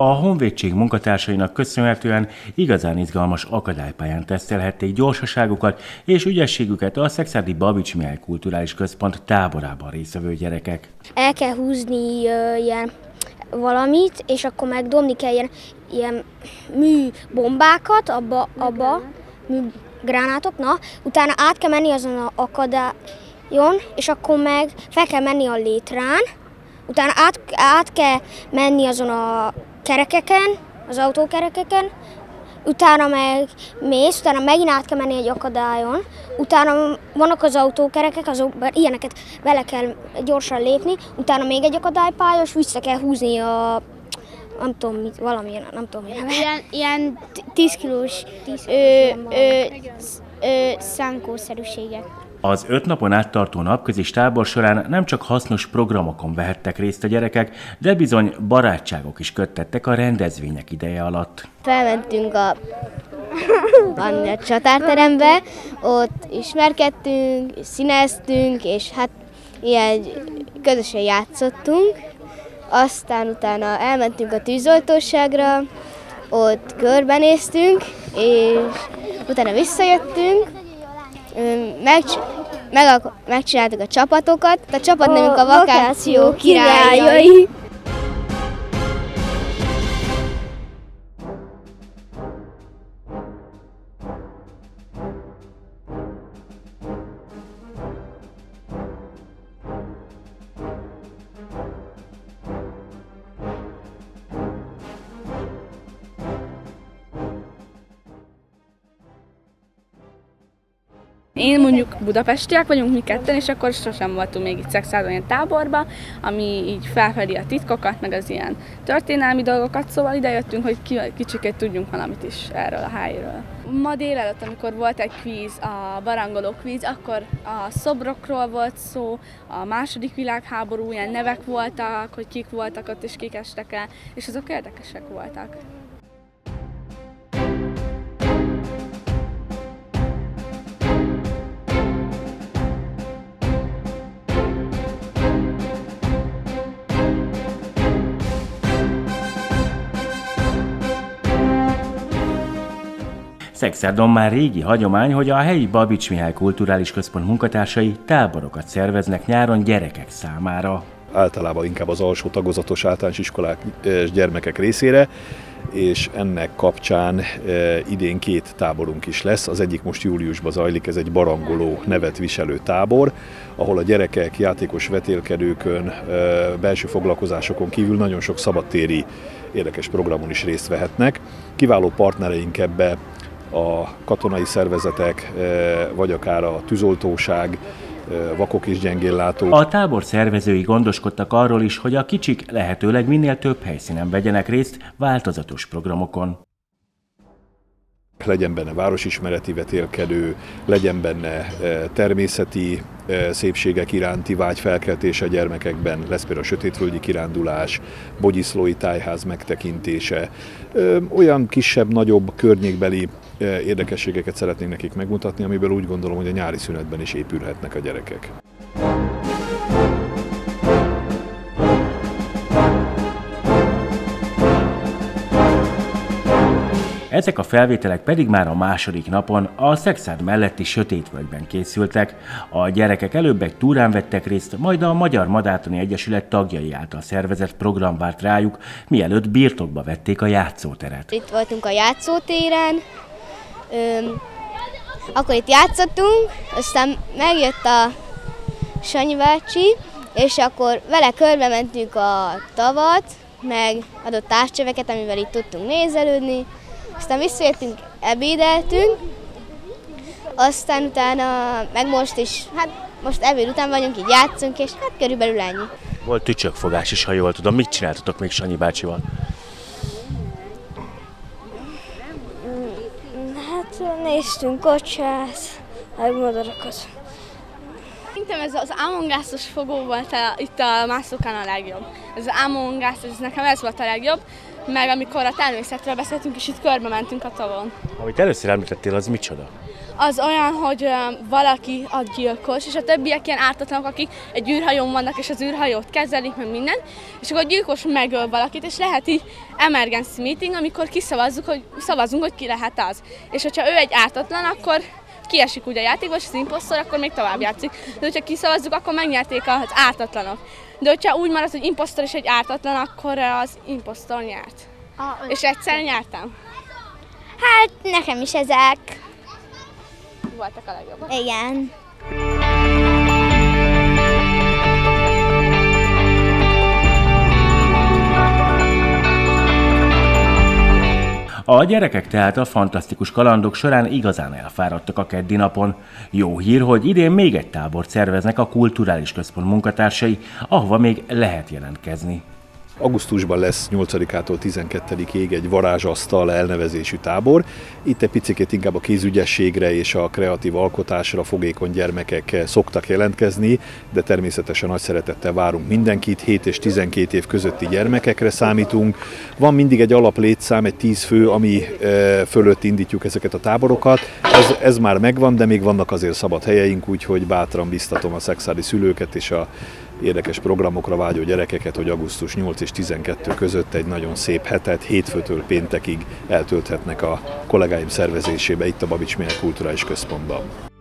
A honvédség munkatársainak köszönhetően igazán izgalmas akadálypályán tesztelhették gyorsaságukat és ügyességüket a Szekszárdi Babits Mihály Kulturális Központ táborában résztvevő gyerekek. El kell húzni ilyen valamit, és akkor meg dobni kell ilyen műbombákat, abba műgránátok, utána át kell menni azon az akadályon, és akkor meg fel kell menni a létrán, utána át kell menni azon a kerekeken, az autókerekeken, utána meg mész, utána megint át kell menni egy akadályon, utána vannak az autókerekek, ilyeneket vele kell gyorsan lépni, utána még egy akadálypálya, és vissza kell húzni a nem tudom mit, valamilyen, nem tudom mi neve. Ilyen 10 kilós szánkószerűségek. Az 5 napon át tartó napközis tábor során nem csak hasznos programokon vehettek részt a gyerekek, de bizony barátságok is köttettek a rendezvények ideje alatt. Felmentünk a csatárterembe, ott ismerkedtünk, színeztünk, és hát ilyen közösen játszottunk. Aztán utána elmentünk a tűzoltóságra, ott körbenéztünk, és utána visszajöttünk, megcsináltuk a csapatokat. A csapatnevünk a Vakáció királyai. Én mondjuk budapestiek vagyunk mi ketten, és akkor sosem voltunk még itt Szekszárdon ilyen táborba, ami így felfedi a titkokat, meg az ilyen történelmi dolgokat, szóval idejöttünk, hogy kicsikét tudjunk valamit is erről a helyről. Ma délelőtt, amikor volt egy kvíz, a barangoló kvíz, akkor a szobrokról volt szó, a második világháború, ilyen nevek voltak, hogy kik voltak ott és kik estek el, és azok érdekesek voltak. Szekszárdon már régi hagyomány, hogy a helyi Babits Mihály Kulturális Központ munkatársai táborokat szerveznek nyáron gyerekek számára. Általában inkább az alsó tagozatos általános iskolák és gyermekek részére, és ennek kapcsán idén 2 táborunk is lesz. Az egyik most júliusban zajlik, ez egy barangoló nevet viselő tábor, ahol a gyerekek játékos vetélkedőkön, belső foglalkozásokon kívül nagyon sok szabadtéri érdekes programon is részt vehetnek. Kiváló partnereink ebbe a katonai szervezetek, vagy akár a tűzoltóság, vakok és gyengéllátók. A tábor szervezői gondoskodtak arról is, hogy a kicsik lehetőleg minél több helyszínen vegyenek részt változatos programokon. Legyen benne városismereti vetélkedő, legyen benne természeti szépségek iránti vágy felkeltése a gyermekekben, lesz például a sötétvölgyi kirándulás, Bogyiszlói tájház megtekintése, olyan kisebb-nagyobb környékbeli érdekességeket szeretnénk nekik megmutatni, amiből úgy gondolom, hogy a nyári szünetben is épülhetnek a gyerekek. Ezek a felvételek pedig már a második napon a Szekszárd melletti Sötétvölgyben készültek. A gyerekek előbb egy túrán vettek részt, majd a Magyar Madártani Egyesület tagjai által szervezett program várt rájuk, mielőtt birtokba vették a játszóteret. Itt voltunk a játszótéren, akkor itt játszottunk, aztán megjött a Sanyi bácsi, és akkor vele körbe mentünk a tavat, meg adott távcsöveket, amivel itt tudtunk nézelődni. Aztán visszajöttünk, ebédeltünk, aztán utána, meg most is, hát most ebéd után vagyunk, így játszunk, és hát körülbelül ennyi. Volt tücsökfogás is, ha jól tudom. Mit csináltatok még Sanyi bácsival? Hát néztünk kocsát, meg madarakat. Szerintem ez az Among Us-os fogó volt itt a mászókán a legjobb. Ez az Among Us, ez nekem ez volt a legjobb. meg amikor a természetről beszéltünk, és itt körbe mentünk a tavon. Amit először említettél, az micsoda? Az olyan, hogy valaki a gyilkos, és a többiek ilyen ártatlanok, akik egy űrhajón vannak, és az űrhajót kezelik, meg minden, és akkor a gyilkos megöl valakit, és lehet így emergency meeting, amikor szavazunk, hogy ki lehet az. És hogyha ő egy ártatlan, akkor kiesik ugye a játékból, és az imposztor, akkor még tovább játszik. De hogyha kiszavazzuk, akkor megnyerték az ártatlanok. De hogyha úgy marad, hogy imposztor és egy ártatlan, akkor az imposztor nyert. És egyszer nyertem. Hát nekem is ezek. Voltak a legjobbak. Igen. A gyerekek tehát a fantasztikus kalandok során igazán elfáradtak a keddi napon. Jó hír, hogy idén még egy tábort szerveznek a Kulturális Központ munkatársai, ahova még lehet jelentkezni. Augusztusban lesz 8-ától 12-ig egy varázsasztal elnevezésű tábor. Itt egy picit inkább a kézügyességre és a kreatív alkotásra fogékony gyermekek szoktak jelentkezni, de természetesen nagy szeretettel várunk mindenkit, 7 és 12 év közötti gyermekekre számítunk. Van mindig egy alaplétszám, egy 10 fő, ami fölött indítjuk ezeket a táborokat. Ez már megvan, de még vannak azért szabad helyeink, úgyhogy bátran biztatom a szexádi szülőket és a érdekes programokra vágyó gyerekeket, hogy augusztus 8 és 12 között egy nagyon szép hetet, hétfőtől péntekig eltölthetnek a kollégáim szervezésébe itt a Babits Mihály Kulturális Központban.